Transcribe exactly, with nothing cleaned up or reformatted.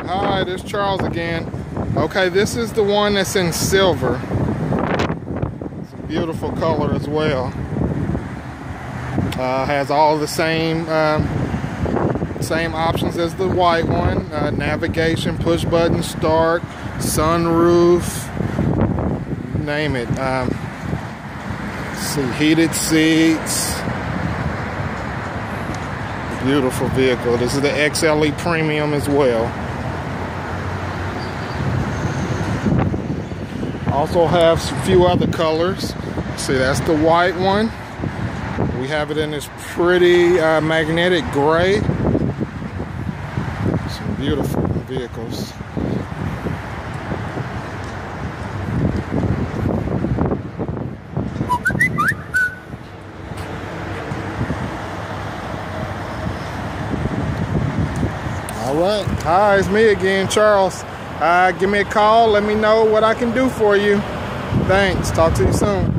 Hi, this is Charles again. Okay, this is the one that's in silver. It's a beautiful color as well. Uh, has all the same um, same options as the white one. Uh, navigation, push button start, sunroof, name it. Um, let's see, heated seats. Beautiful vehicle. This is the X L E Premium as well. Also have a few other colors. See, that's the white one. We have it in this pretty uh, magnetic gray. Some beautiful vehicles. All right. Hi, it's me again, Charles. Uh, give me a call. Let me know what I can do for you. Thanks. Talk to you soon.